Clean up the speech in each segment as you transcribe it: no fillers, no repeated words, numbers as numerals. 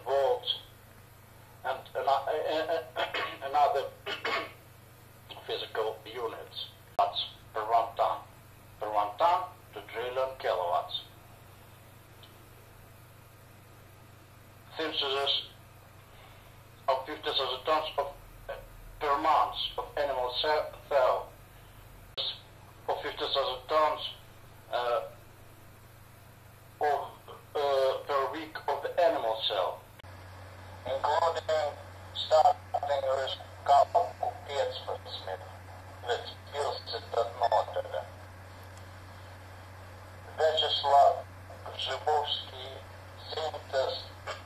volts and another physical units. Watts per 1 ton. Per 1 ton to trillion kilowatts. Synthesis of 50,000 tons of per month of animal cell of 50,000 tons per week of the animal cell. Including starting with Kauko Pietsmith with Pilset Nordere. Vyacheslav Zhibovsky synthesis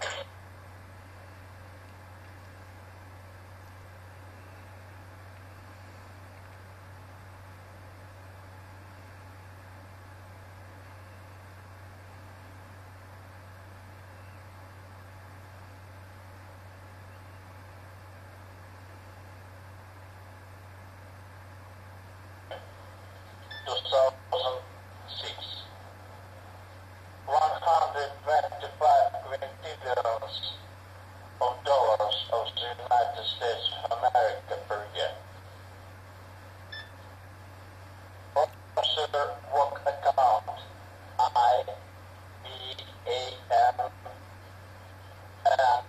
of the United States of America per year. Consider work account IBAM and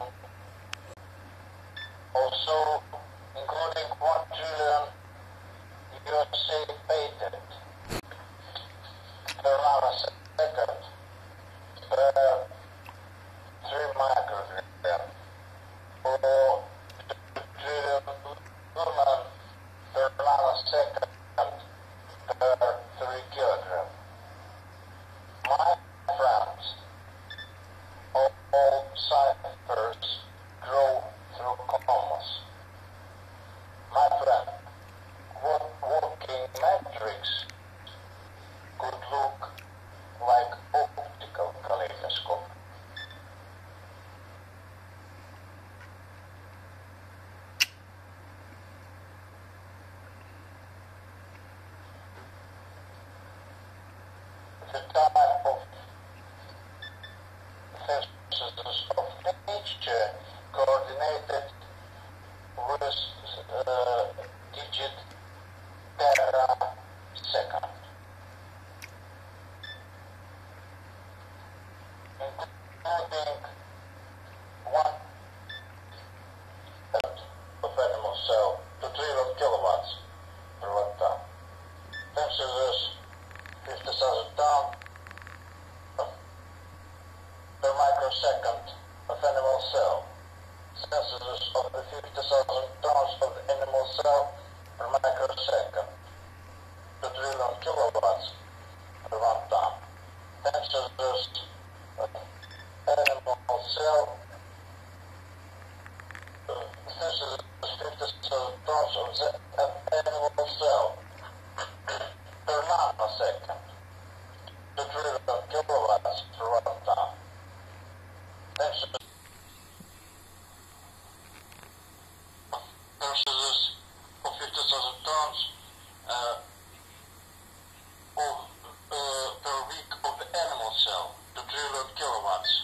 also including 1 trillion USA patent per nanosecond per 3 microgram or 2 trillion human per nanosecond per 3 kilogram. My friends, all ciphers grow through commas. My friend, what working matrix could look like optical kaleidoscope? The type of synthesis of nature coordinated with digit per second, including 1 of animal cell to 3 kilowatts per 1 ton. Synthesis 50,000 tons per microsecond of animal cell. Synthesis of the 50,000 tons of the animal cell per microsecond to trillion kilowatts per 1 ton. Synthesis of animal cell. Synthesis of 50,000 tons of the animal cell per nanosecond to trillion kilowatts per 1 ton. Synthesis of 50,000 tons per week of the animal cell to trillion kilowatts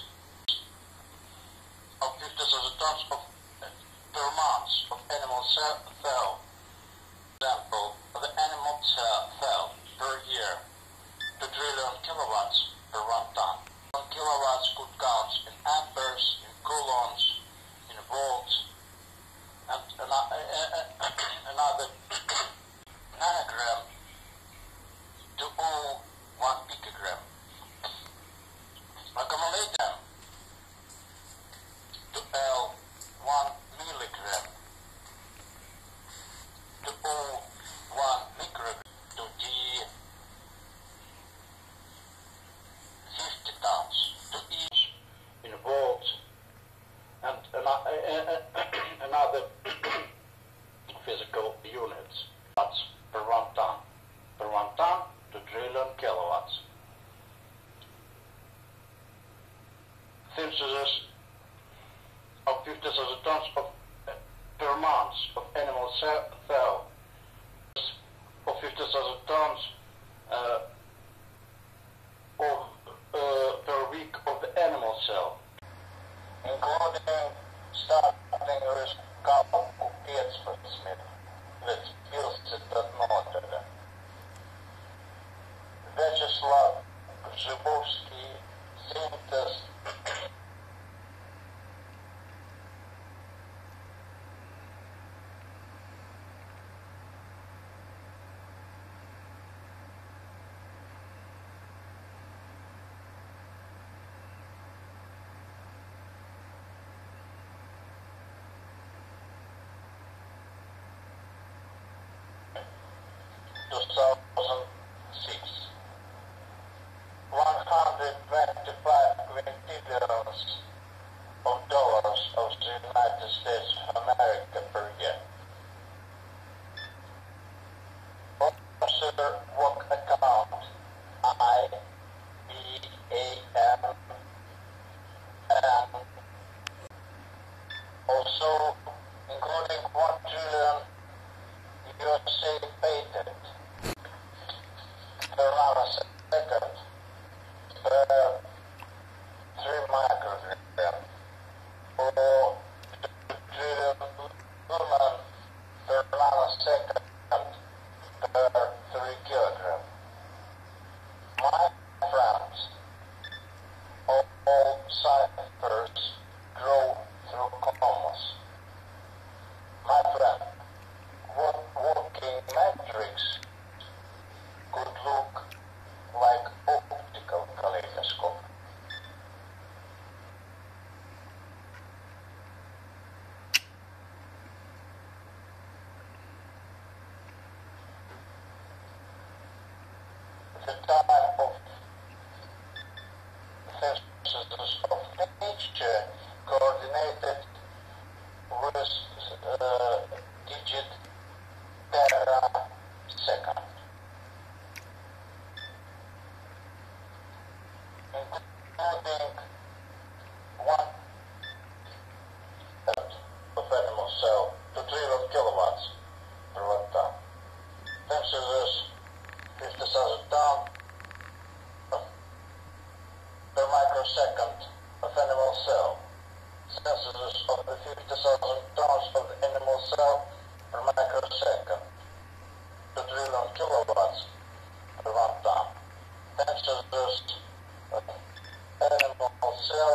of 50,000 tons of per month of animal cell. Example of the animal cell per year to trillion kilowatts per 1 ton. 1 kilowatts could count in amperes, in coulombs, in volts, and another nanogram to all 1 picogram. Accumulate them to L 1 milligram to all 1 microgram to D 50 tons to each in volts and another physical units. Watts per 1 ton. Per 1 ton to trillion kilowatts. Synthesis of 50,000 tons of per month of animal cell of 50,000 tons per week of the animal cell, including starting with kaupunkietsfödsmid with Pilset Nordede. Vyacheslav Zhibovsky syntes the type of synthesis of nature coordinated with digit terasecond, including 1/3 of animal cell to 3 kilowatts per watt time. Synthesis 50,000 tons per microsecond of animal cell. Synthesis of the 50,000 tons of the animal cell per microsecond to 3 kilowatts per 1 ton. Synthesis of animal cell.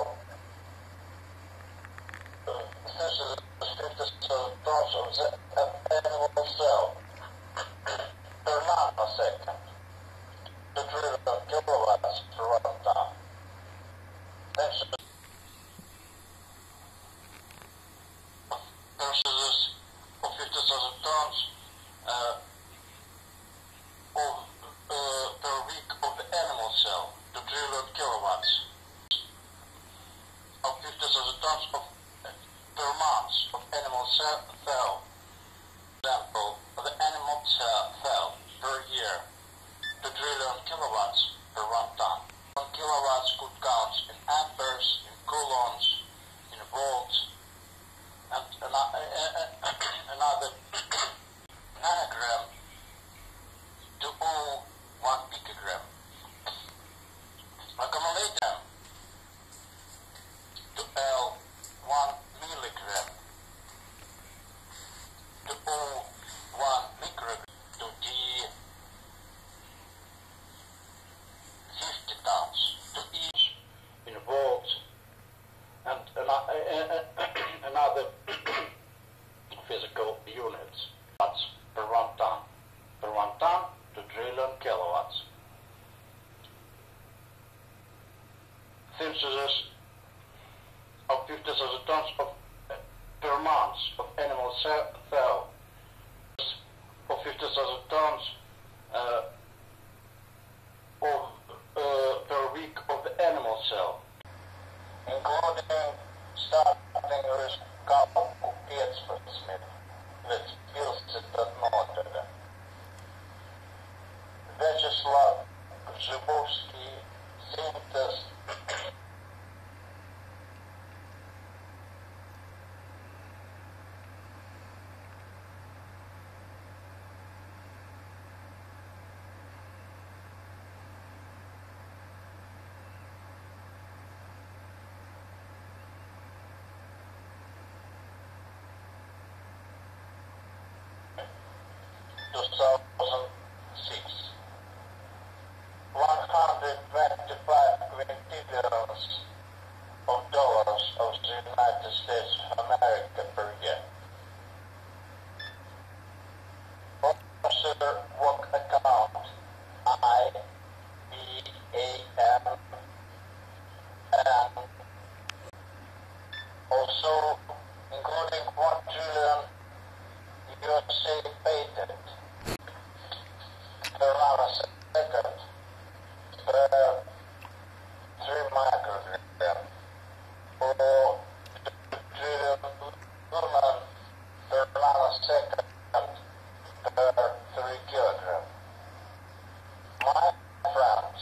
Synthesis of 50,000 tons of the animal cell per nanosecond to 3 kilowatts per 1 ton. Synthesis of 50,000 tons per week of the animal cell to 3 kilowatts. Of 50,000 tons per month of animal cell, example of the animal cell per year to 3 kilowatts per 1 ton. 1 kilowatts could count in amperes, in coulombs, in volts, and another nanogram to 1 picogram. Accumulate them to L 1 milligram to O 1 microgram to D 50 tons to each in volts and another physical units per 1 ton. Per 1 ton to trillion kilowatts. Synthesis of 50,000 tons per month of animal cell of 50,000 tons per week of the animal cell, including starting with kaupunkietsfödsmid with Pilset Nordede. Vyacheslav Zhibovsky synthesis 2006. 125 quintillions of dollars of the United States of America per year. Officer Work Account IBAM, and also including 1 trillion USA patent per nanosecond per 3 microgram, or 2 trillion lumen per nanosecond per 3 kilogram. My friends,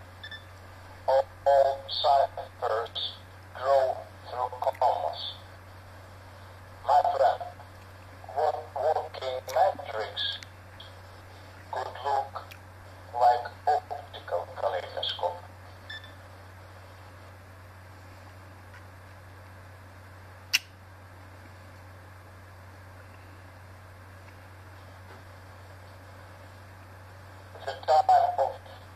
all ciphers grow through commas. My friend, what working matrix could look like optical kaleidoscope? The type of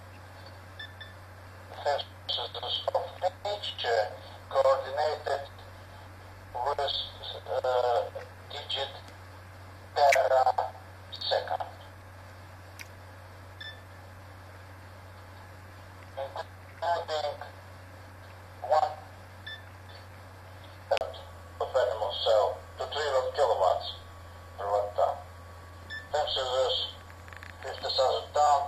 synthesis of nature coordinated with digit per second, including 1 of animal cell to 3 kilowatts per watt time. Synthesis 50,000 tons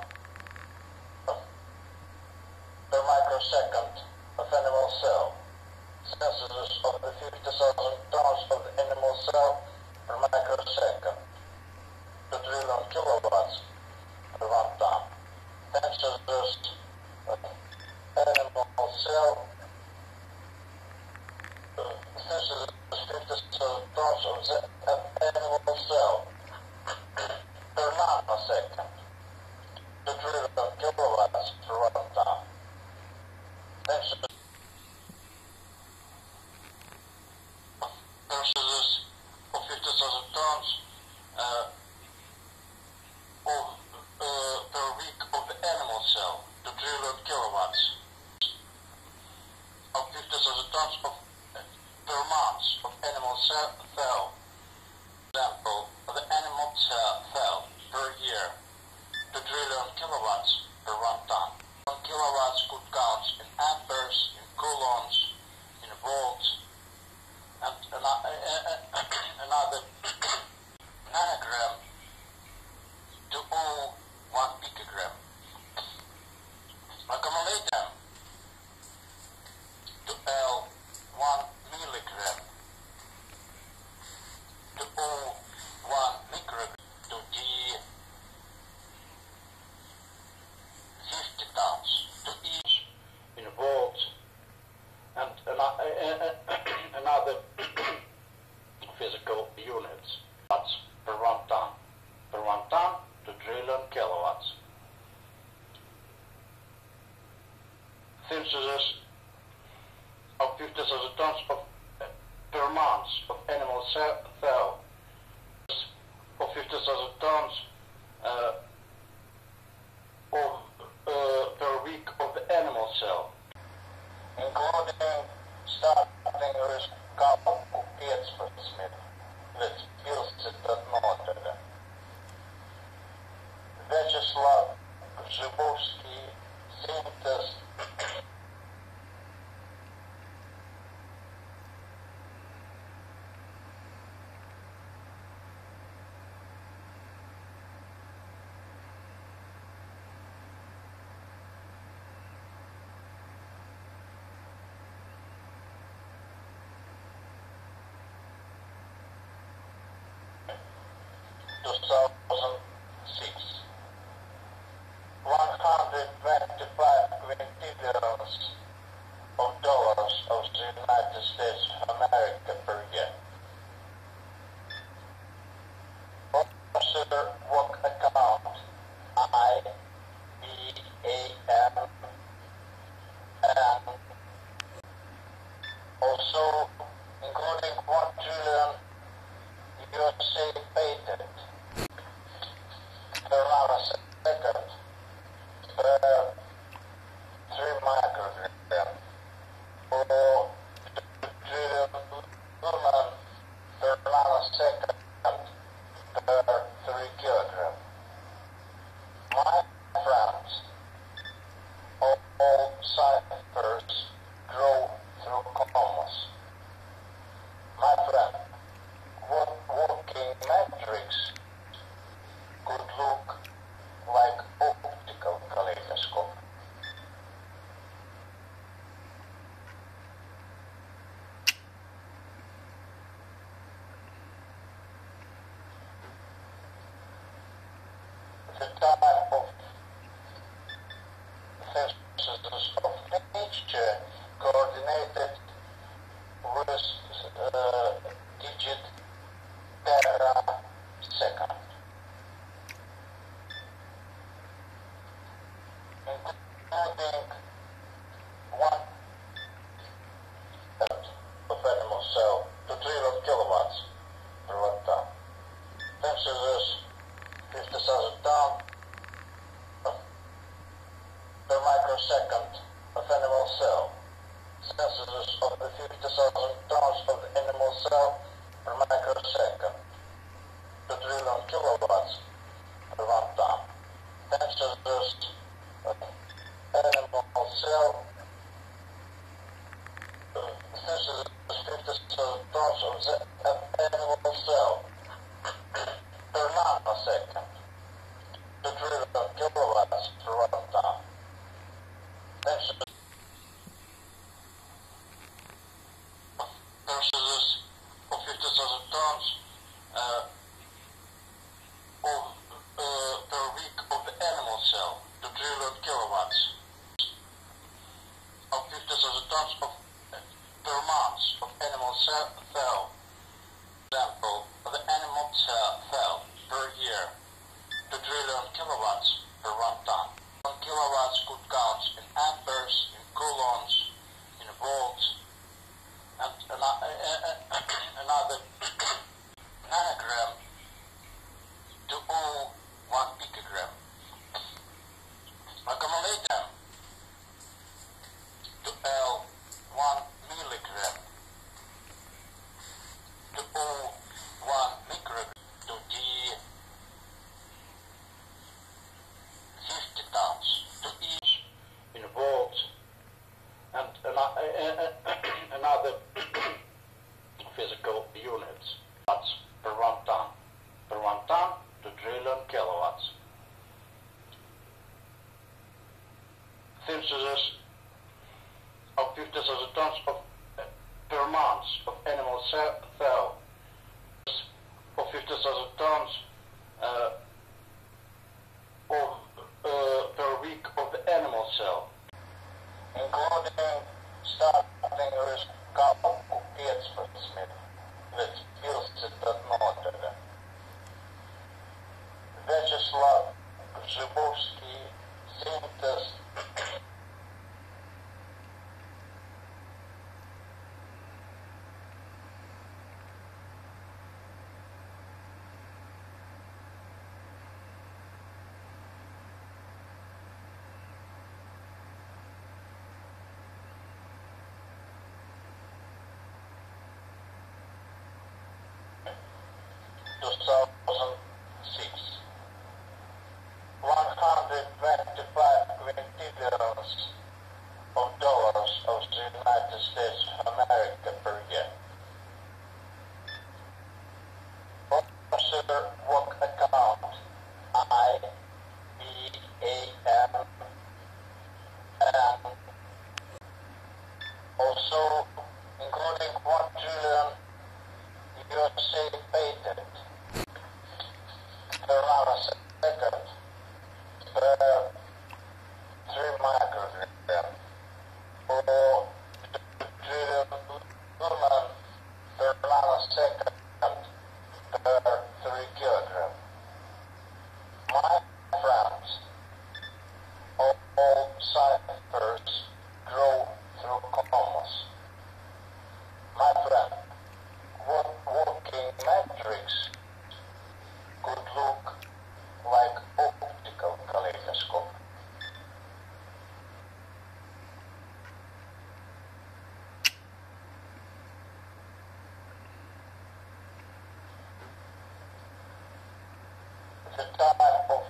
per microsecond of animal cell. Synthesis of the 50,000 tons of the animal cell per microsecond to 3 kilowatts per 1 ton. Synthesis of animal cell. Synthesis of 50,000 tons of the animal cell per nanosecond to 3 kilowatts per 1 ton. Synthesis of 50,000 tons per week of the animal cell to 3 kilowatts of 50,000 tons of per month of animal cell, example of the animal cell per year to 3 kilowatts per 1 ton. 1 kilowatts could count in amperes, in coulombs, in volts, and another nanogram to 1 picogram. Accumulator to L 1 milligram to O 1 microgram to D 50 tons to each in volts, and another physical units watts per 1 ton. Per 1 ton to trillion kilowatts. Synthesis of 50,000 tons of per month of animal cell of 50,000 tons per week of the animal cell, including starting with kauppiatsmith with Pilset Notele, Vyacheslav Zhibovsky synthesis per nanosecond per 3 microgram, or trillion Lumen per nanosecond per 3 kilogram. My friends, all ciphers grow through commas. My friend, what working matrix could look like optical kaleidoscope? The type of synthesis of nature coordinated with digit per second, including 1/3 of animal cell to 3 kilowatts per watt ton. Synthesis 50,000 tons per microsecond of animal cell. Synthesis of the 50,000 tons of the animal cell per microsecond to 3 kilowatts per watt ton. Synthesis of animal cell. Synthesis of 50,000 tons of animal cell per nanosecond to 3 kilowatts per watt ton. Synthesis of 50,000 tons per week of the animal cell to 3 kilowatts of 50,000 tons per month of animal cell. Example of the animal cell per year to 3 kilowatts per watt ton. 1 kilowatts could count in amperes, in coulombs, in volts, and another nanogram to 1 picogram. Accumulate them to L 1 milligram to O 1 microgram to D 50 tons to each in volts, and another physical units. Watts per 1 ton. Per 1 ton to trillion kilowatts. Synthesis of 50,000 tons per month of animal cell of 50,000 tons per week of the animal cell, including starting with Kauku 5 with pilsēta nodaļa. Vyacheslav Zhibovsky synthesis like the type of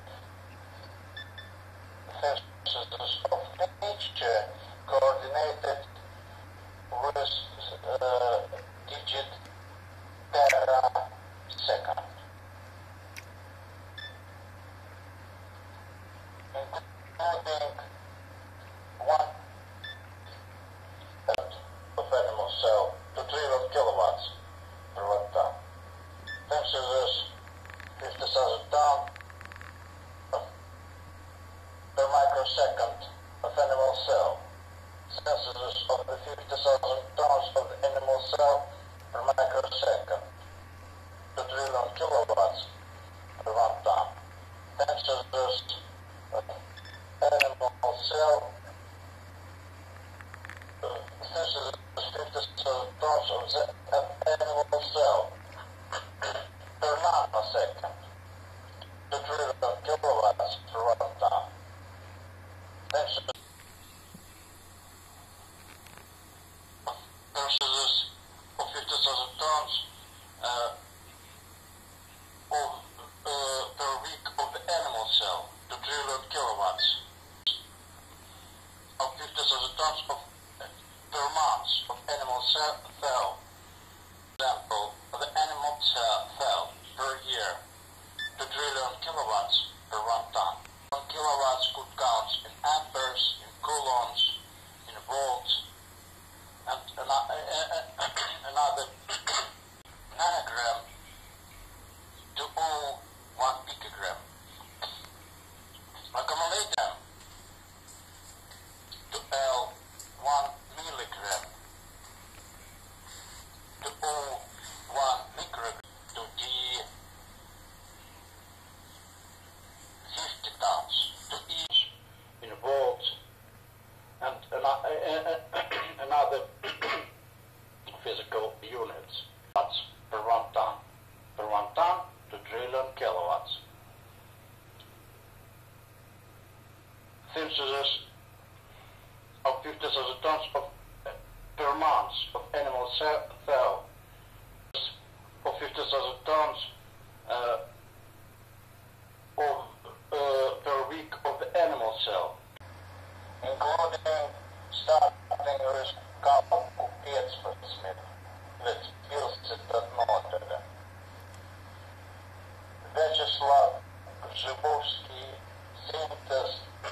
censuses of nature coordinated with digit tera second, including 1/3 of animal cell to trillion kilowatts per watt ton. Censuses 50,000 tons per microsecond of animal cell. Censuses of the 50,000 tons of the animal cell per microsecond to trillion kilowatts per 1 ton. Censuses of animal cell. Censuses 50,000 tons of the animal cell per nanosecond to trillion kilowatts per 1 ton. Censuses of 50,000 tons per week of the animal cell to trillion kilowatts. Of 50,000 tons of per month of animal cell, example, of the animal cell per year to trillion kilowatts per 1 ton. 1 kilowatts could count in amperes, in coulombs, in volts, and another nanogram to 1 picogram. Accumulate them to L 1 milligram to O 1 microgram to D 50 tons to each in volts and another physical units. Watts per 1 ton. Per 1 ton to trillion kilowatts. Synthesis of 50,000 tons of per month of animal cell of 50,000 tons per week of the animal cell, including starting with Kauppakeskussmith with Pilset отнотеля. Вячеслав Гжибовский синтез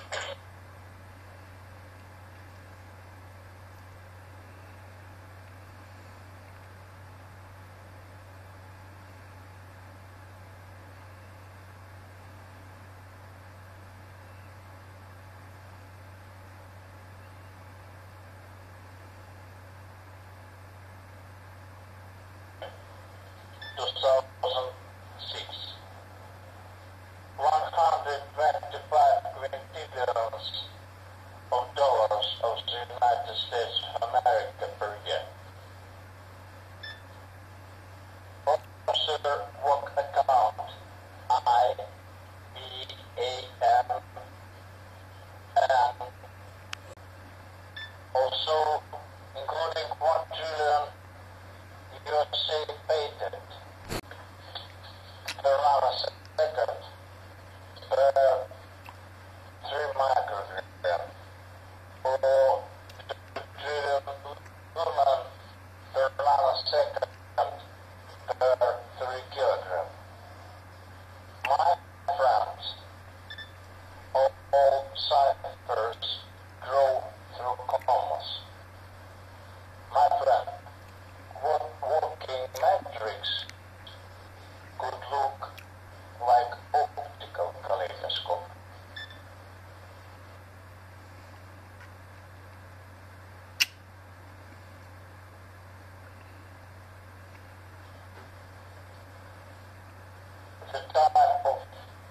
the type of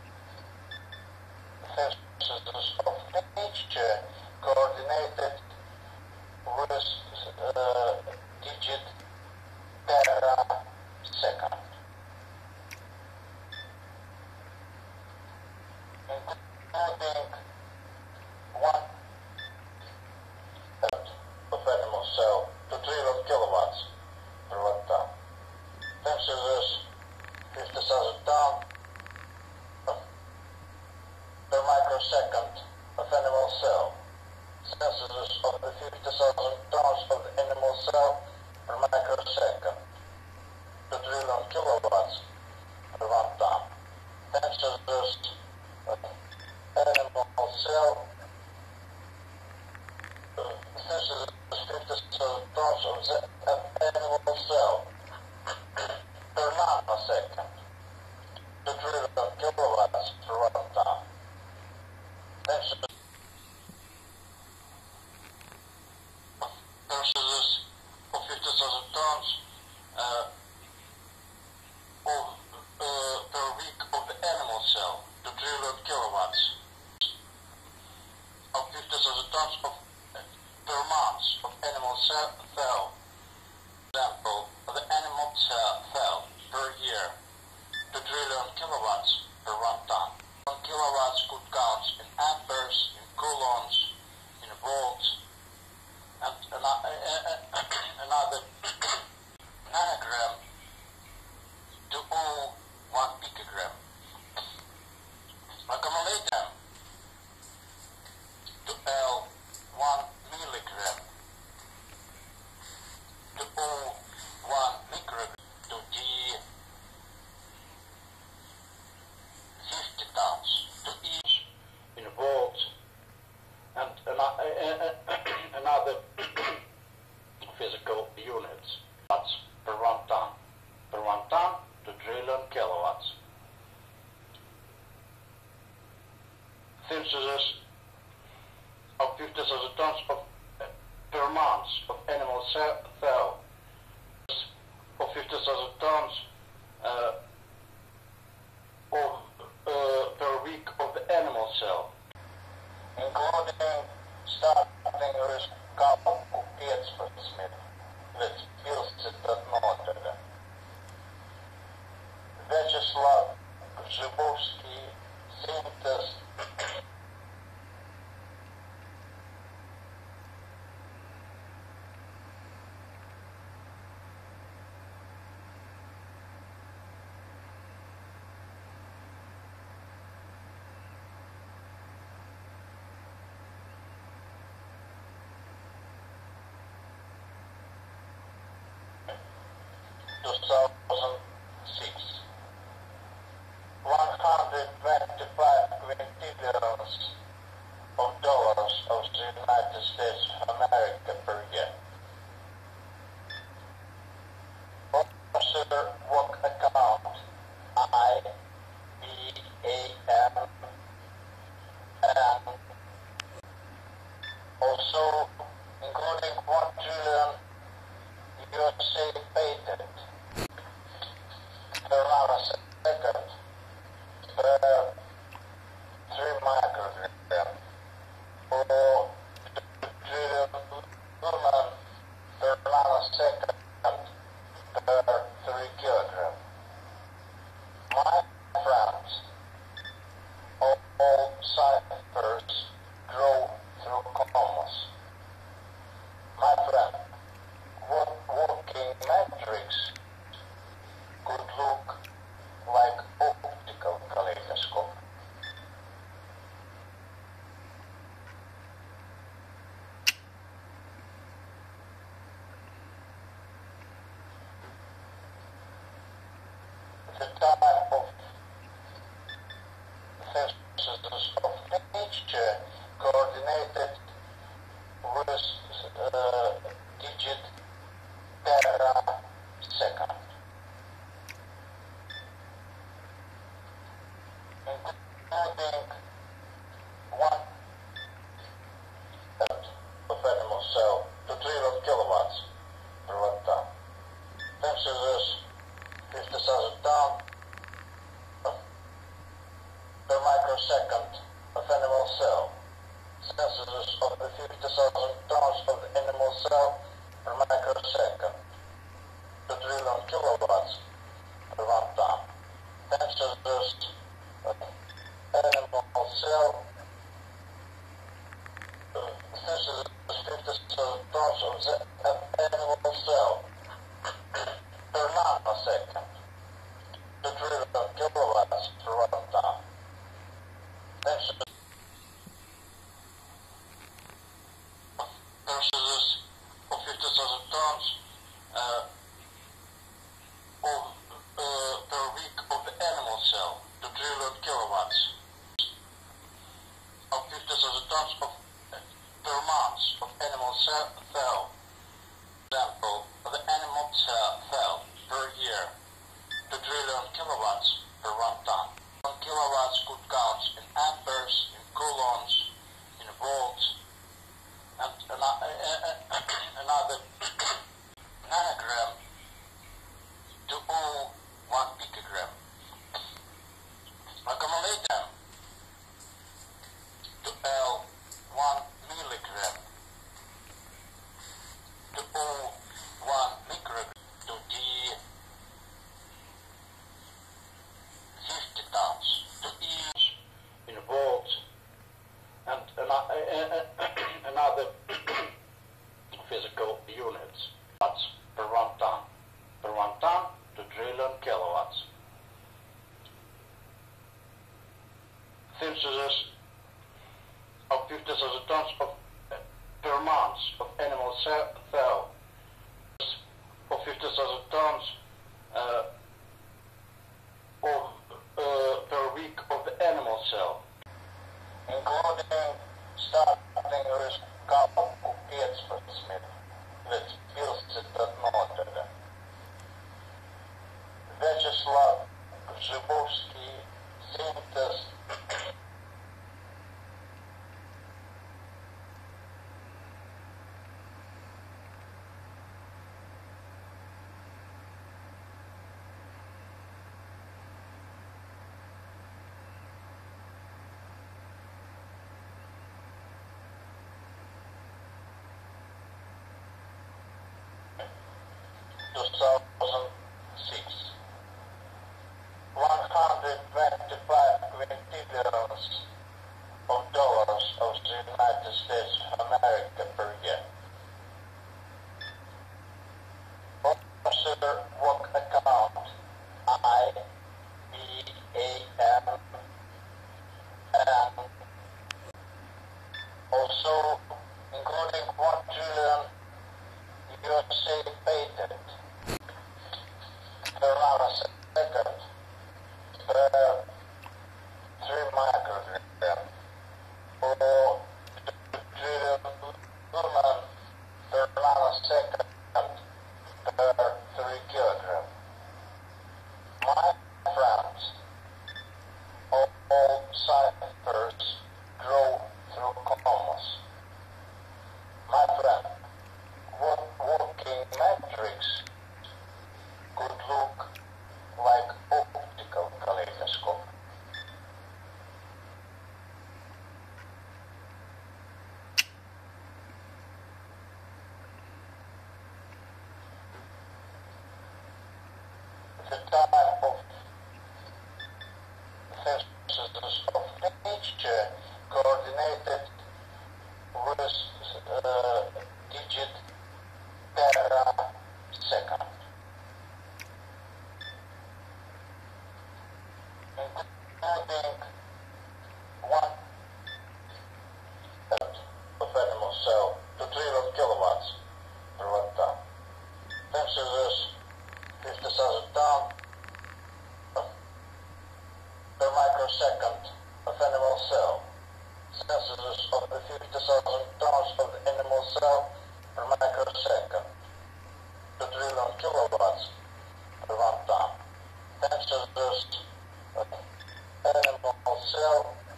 censuses of nature coordinated with digit tera second, including 1/3 of animal cell to trillion kilowatts per watt ton. Censuses 50,000 tons of microsecond. 2 trillion kilowatts per 1 ton. Sensors of animal cell. Sensors 50,000 tons of the animal cell per nanosecond. 2 trillion kilowatts per 1 ton. Sensors of 50,000 tons per week of the animal cell, 2 trillion kilowatts. Of 50,000 tons of per month of animal cell, example, of the animal cell per year, 2 trillion kilowatts per 1 ton. 1 kilowatts could count in amperes, in coulombs, in volts, and another nanogram to 1 picogram. Accumulate them to L 1 milligram to O 1 microgram to D 50 tons to each in volts and another physical units. Watts per 1 ton. Per 1 ton, 2 trillion kilowatts. Synthesis of 50,000 tons of per month of animal cell of 50,000 tons per week of the animal cell, including starting with Kauppakeskussmith with Pilset Nordele, Vyacheslav Grzybowski, Synthes, the time of synthesis of nature coordinated with digit per second, including 1 of animal cell, 2 trillion kilowatts per 1 ton. Synthesis 50,000 tons per microsecond of animal cell. Synthesis of the 50,000 tons of the animal cell per microsecond. 2 trillion kilowatts per 1 ton. Synthesis of animal cell. Synthesis of 50,000 tons of the animal cell per nanosecond. 2 trillion kilowatts per 1 ton. Synthesis of 50,000 tons 50,000 tons per month of animal cell, of 50,000 tons per week of the animal cell, including starting with kauppaketspecimen with pilset at Notre. Vyacheslav Grzybowski synthesized in 2006. 125 quintillions of dollars of the United States of America per year. Consider work account IBAM and also including 1 trillion USA patent per nanosecond per 3 microgram or 2 trillion human per nanosecond per 3 kilogram. My friends, all ciphers grow through commas. My friend, what working matrix could look like optical kaleidoscope? The type of synthesis of nature coordinated with digit per second, including 1 of animal cell to 3 kilowatts per watt ton. Synthesis 50,000 tons per microsecond of animal cell. Synthesis of the 50,000 tons of the animal cell per microsecond to 3 kilowatts per 1 ton. Synthesis of animal cell.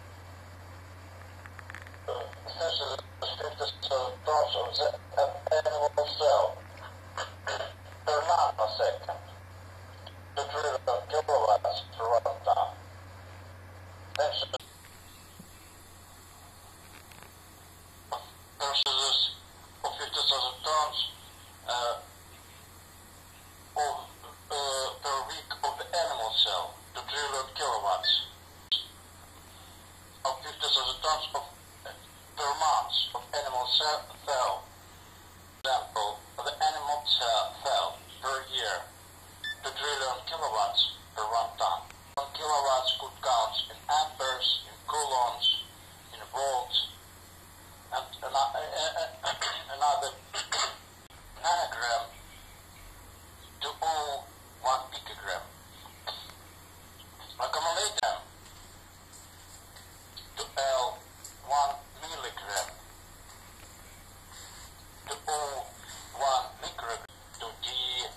Synthesis of 50,000 tons of the animal cell per nanosecond to 3 kilowatts per 1 ton. Synthesis of 50,000 tons per week of the animal cell to 3 kilowatts of 50,000 tons per month of animal cell, example of the animal cell per year to 3 kilowatts per 1 ton. 1 kilowatts could count in amperes, in coulombs, in volts, and another nanogram to 1 picogram. Accumulate them to L 1 milligram to O 1 microgram to D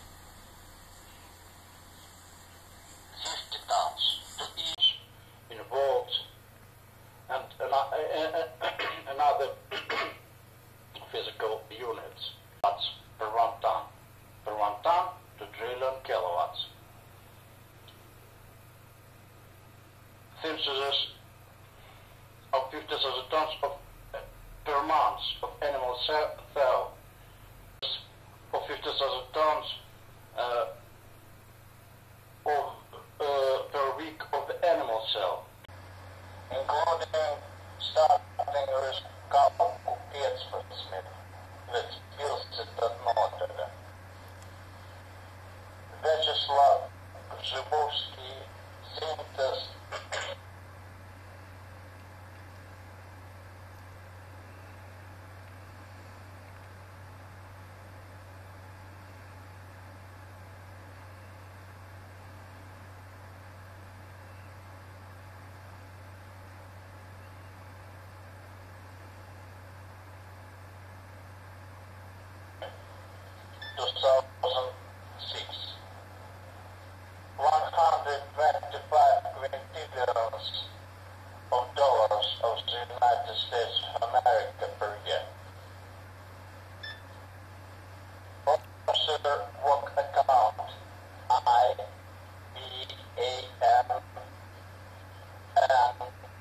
50 tons to each in volts and another physical units. Watts per 1 ton. Per 1 ton to trillion kilowatts. Synthesis of 50,000 tons per month of animal cell. Of 50,000 tons per week of the animal cell, including starting with kauppaketspecimen with pilset at Notre. Vyacheslav Grzybowski synthesized 2006. 125 quintillions of dollars of the United States of America per year. Officer Work Account IBAM, and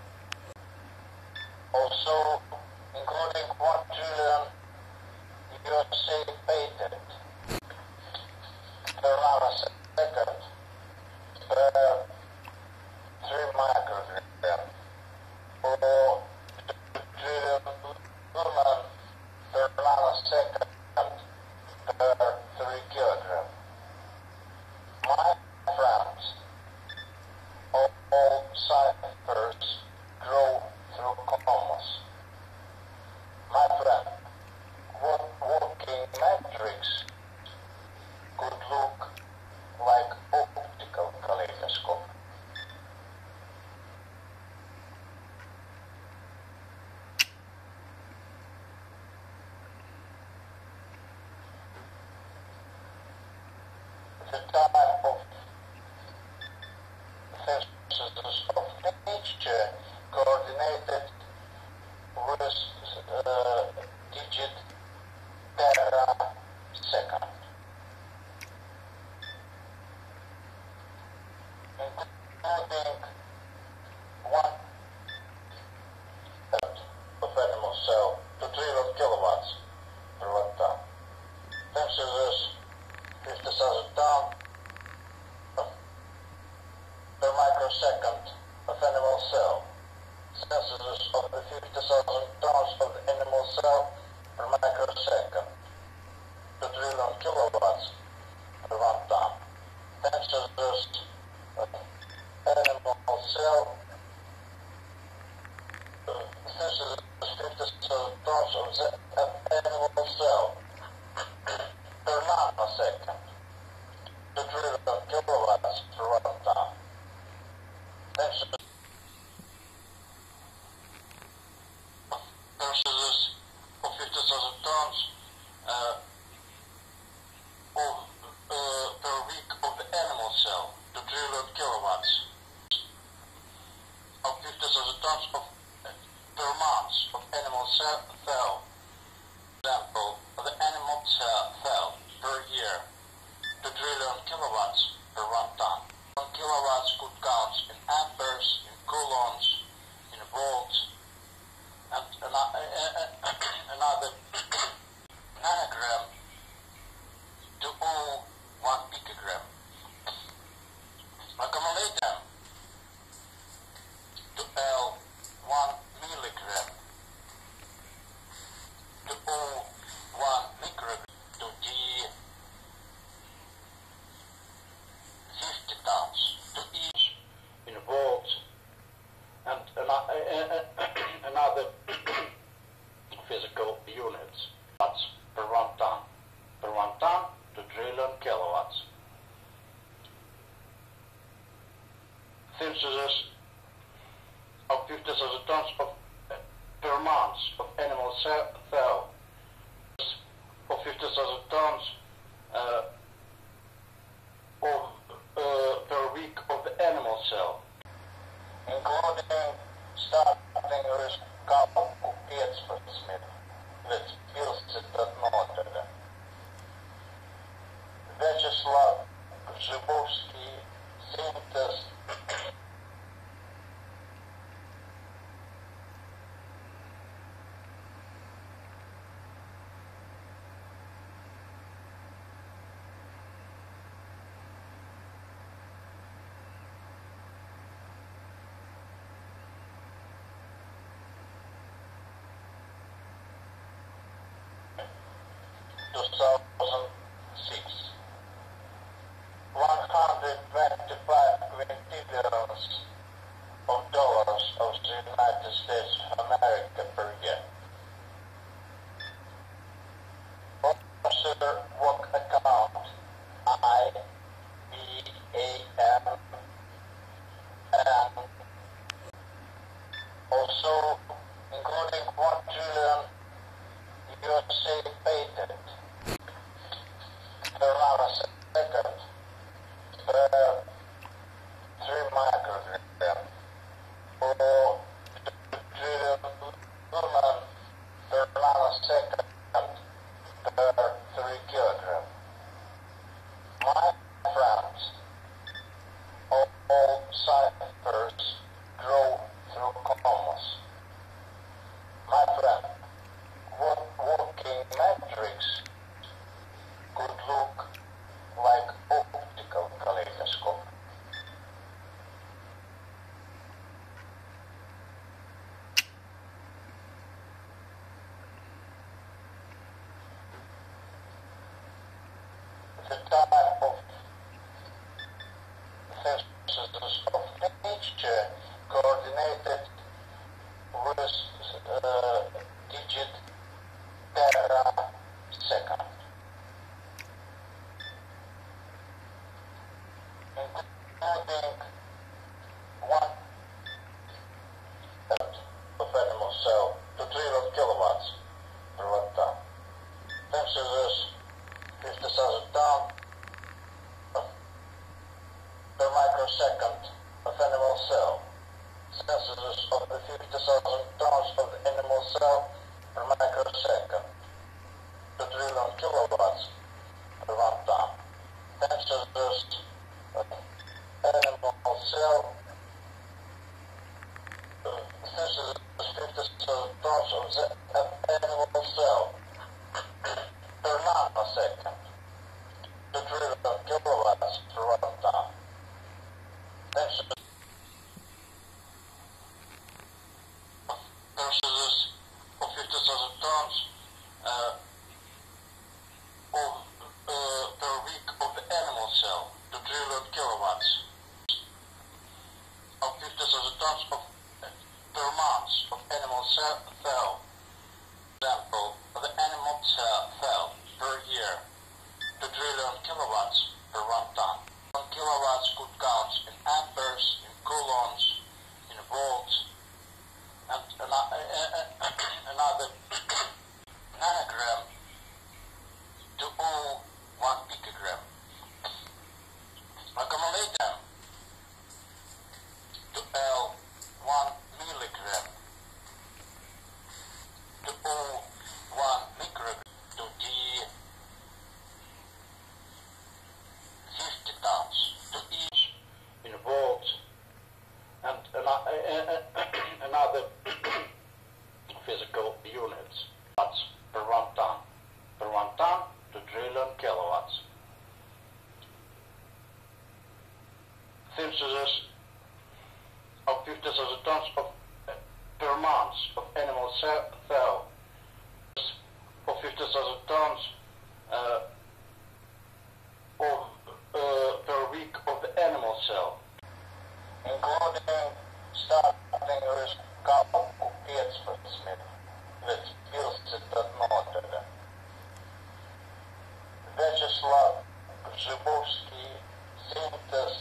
also including 1 trillion USA patent per nanosecond per 3 microgram, or 2 trillion lumen per nanosecond per 3 kilogram. My friends, all ciphers grow through commas. My friend, what working matrix could look like optical kaleidoscope? The type of synthesis of nature coordinated with digit per second, including 1/3 of animal cell to 3 kilowatts per watt ton. Synthesis 50,000 tons per microsecond of animal cell. Synthesis of the 50,000 tons of the animal cell per microsecond to 3 kilowatts per 1 ton. Synthesis of animal cell. Synthesis of 50,000 tons of the animal cell per nanosecond to 3 kilowatts per 1 ton. Synthesis of 50,000 tons per week of the animal cell to 3 kilowatts of 50,000 tons of per month of animal cell. Example of the animal cell per year to 3 kilowatts per 1 ton. 1 kilowatts could count in amperes, in coulombs, in volts, and another nanogram to 1 picogram. Accumulate them to L 1 milligram to O 1 microgram to D 50 tons to each in volts, and another physical units. Watts per 1 ton. Per 1 ton to trillion kilowatts. Synthesis of 50,000 tons of per month of animal cell of 50,000 tons per week of the animal cell, including starting with Kauppakeskuksmith with Pilset Nordele, Vyacheslav Zhibovsky synthesis the type of fences of nature coordinated with digit per second, including 1/3 of animal cell to 300 kilowatts per watt ton. Fences 50,000 tons per microsecond of animal cell. Censuses of the 50,000 tons of the animal cell per microsecond to trillion kilowatts per 1 ton. Censuses of animal cell. Censuses 50,000 tons of animal cell per nanosecond to trillion kilowatts per 1 ton. Censuses of 50,000 tons per week of the animal cell to trillion kilowatts of 50,000 tons of per month of animal cell. Example of the animal cell per year to trillion kilowatts per 1 ton. 1 kilowatts could count in amperes, in coulombs, in volts, and another nanogram to all 1 picogram. Accumulator to L 1 milligram to all 1 microgram to D 50 tons to each in volts and another physical units. Watts per 1 ton. Per 1 ton to trillion kilowatts. Synthesis of 50,000 tons of per month of animal cell of 50,000 tons per week of the animal cell, including starting with Kauppakeskussmith with Pilset Nordele. Vyacheslav Grzybowski synthesis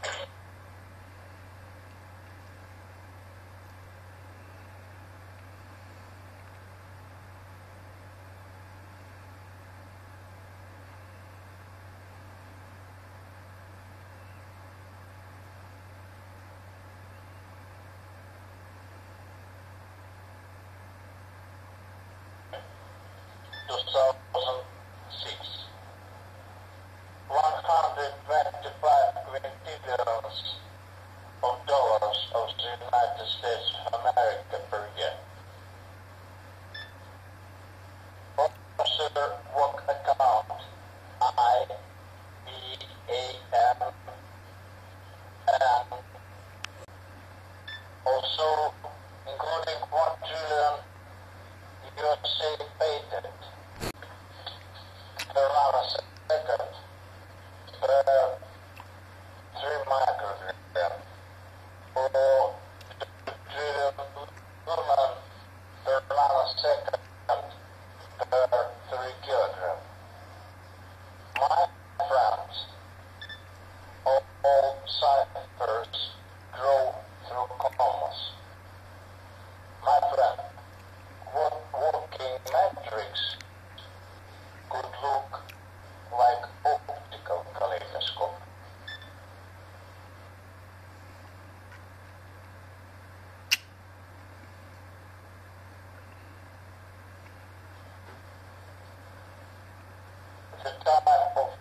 the type of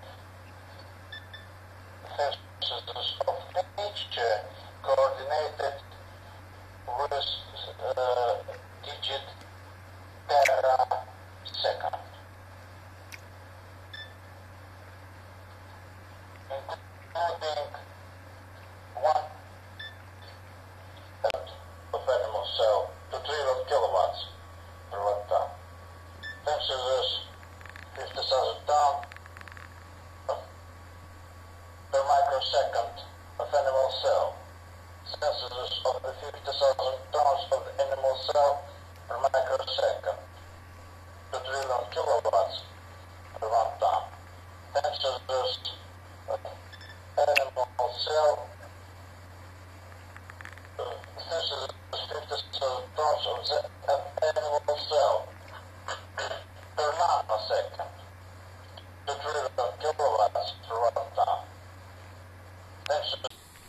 fences of nature coordinated with digit per second, including 1/3 of animal cell to 300 kilowatts per watt ton. Fences 50,000 tons of microsecond of animal cell. Synthesis of the 50,000 tons of the animal cell per microsecond. 2 trillion kilowatts per 1 ton. Synthesis of animal cell. Synthesis of 50,000 tons of the animal cell per nanosecond. 2 trillion kilowatts per 1 ton. Synthesis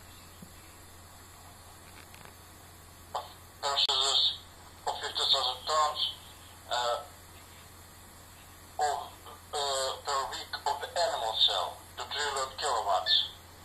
of 50,000 tons per week of the animal cell, 2 trillion kilowatts.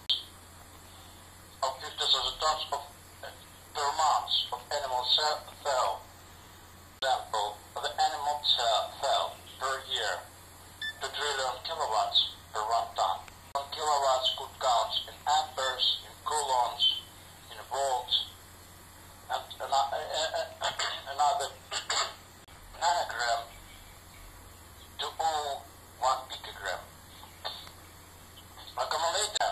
Of 50,000 tons of per month of animal cell, example of the animal cell per year, 2 trillion kilowatts per 1 ton. 1 kilowatts could count in amperes, in coulombs, in volts, and another nanogram to all 1 picogram. Accumulated